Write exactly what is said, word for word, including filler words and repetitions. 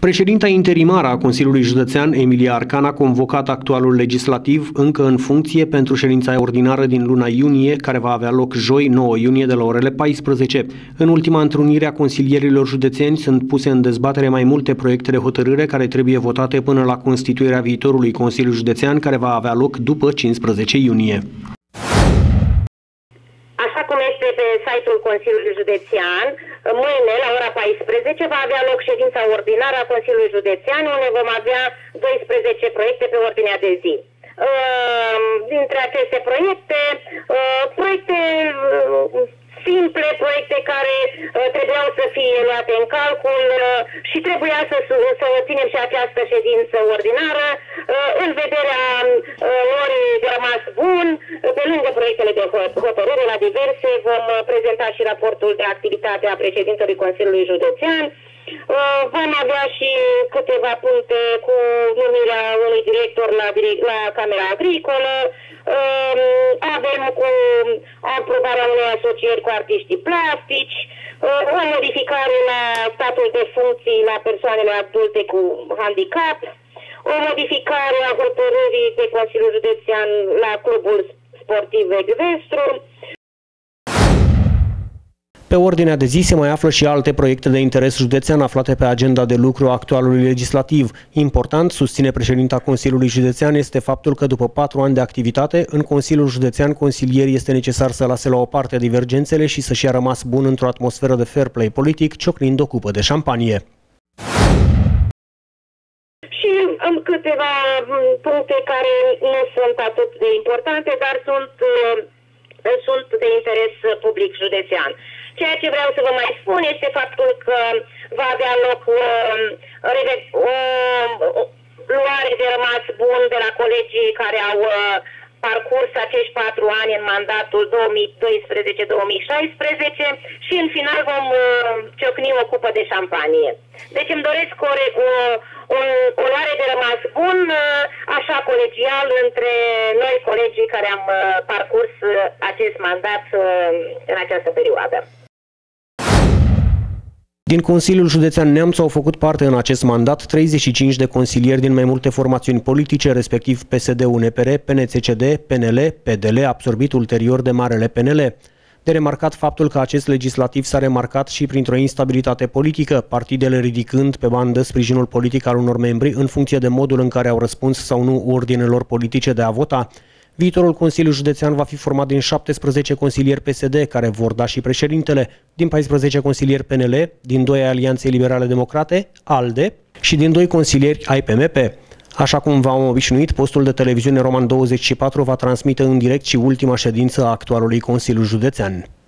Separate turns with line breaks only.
Președinta interimară a Consiliului Județean, Emilia Arcan, a convocat actualul legislativ încă în funcție pentru ședința ordinară din luna iunie, care va avea loc joi, nouă iunie, de la orele paisprezece. În ultima întrunire a consilierilor județeni sunt puse în dezbatere mai multe proiecte de hotărâre care trebuie votate până la constituirea viitorului Consiliu Județean, care va avea loc după cincisprezece iunie.
Așa cum este pe site-ul Consiliului Județean, mâine, la ora paisprezece, va avea loc ședința ordinară a Consiliului Județean, unde vom avea doisprezece proiecte pe ordinea de zi. Dintre aceste proiecte, proiecte simple, proiecte care trebuiau să fie luate în calcul și trebuia să, să ținem și această ședință ordinară în vederea lor de rămas bun. Pe lângă proiectele de hotărâre la diverse, vom prezenta și raportul de activitate a președintelui Consiliului Județean. Vom avea și câteva puncte cu numirea unui director la, la Camera Agricolă. Avem cu aprobarea unei asocieri cu artiștii plastici, o modificare la statul de funcții la persoanele adulte cu handicap, o modificare a hotărârii de Consiliul Județean la Clubul Sportiv Ecvestru.
Pe ordinea de zi se mai află și alte proiecte de interes județean aflate pe agenda de lucru a actualului legislativ. Important, susține președinta Consiliului Județean, este faptul că după patru ani de activitate, în Consiliul Județean, consilierii este necesar să lase la o parte divergențele și să-și ia rămas bun într-o atmosferă de fair play politic, ciocnind o cupă de șampanie.
Și am câteva puncte care nu sunt atât de importante, dar sunt, sunt de interes public județean. Ceea ce vreau să vă mai spun este faptul că va avea loc o, o, o luare de rămas bun de la colegii care au parcurs acești patru ani în mandatul două mii doisprezece două mii șaisprezece și în final vom ciocni o cupă de șampanie. Deci îmi doresc o, o, o, o luare de rămas bun, așa colegial, între noi colegii care am parcurs acest mandat în această perioadă.
Din Consiliul Județean Neamț au făcut parte în acest mandat treizeci și cinci de consilieri din mai multe formațiuni politice, respectiv P S D-U N P R, P N C C D, P N L, P D L, absorbit ulterior de Marele P N L. De remarcat faptul că acest legislativ s-a remarcat și printr-o instabilitate politică, partidele ridicând pe bandă sprijinul politic al unor membri în funcție de modul în care au răspuns sau nu ordinelor politice de a vota. Viitorul Consiliu Județean va fi format din șaptesprezece consilieri P S D, care vor da și președintele, din paisprezece consilieri P N L, din doi ai Alianței Liberale Democrate, ALDE, și din doi consilieri ai P M P. Așa cum v-am obișnuit, postul de televiziune Roman douăzeci și patru va transmite în direct și ultima ședință a actualului Consiliu Județean.